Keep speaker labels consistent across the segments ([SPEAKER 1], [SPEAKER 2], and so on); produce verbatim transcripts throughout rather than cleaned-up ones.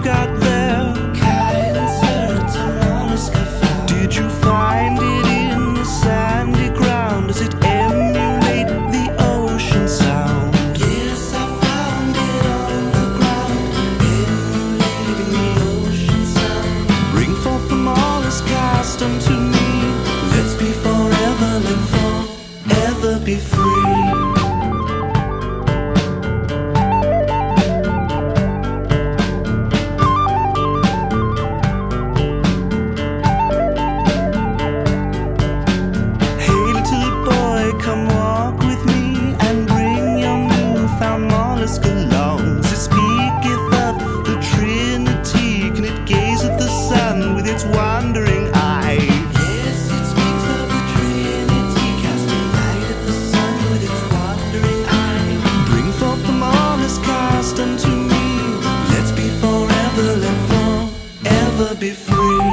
[SPEAKER 1] got there? Did you find it in the sandy ground? Does it emulate the ocean sound? Yes, I found it on the ground, emulating the ocean sound. Bring forth the mollusk, cast unto me. Let's be forever, let forever be free. Wandering eye. Yes, it speaks of the Trinity, casting light at the sun with its wandering eye. Bring forth the mollusk, cast unto me. Let's be forever, let forever be free.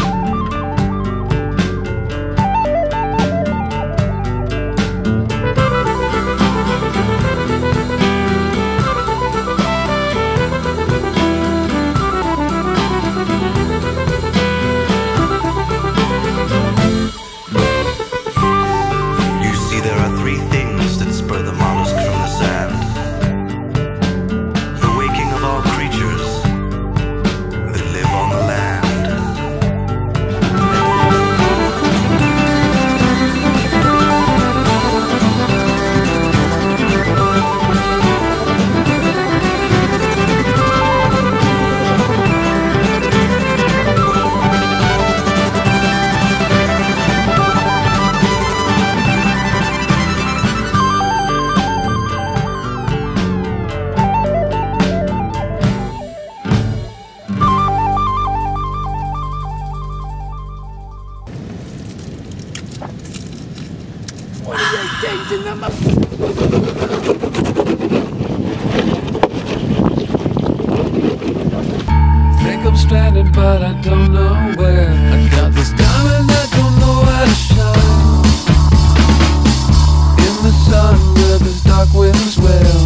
[SPEAKER 2] Think I'm stranded, but I don't know where. I got this diamond, I don't know where to shine. In the sun where this dark winds wail.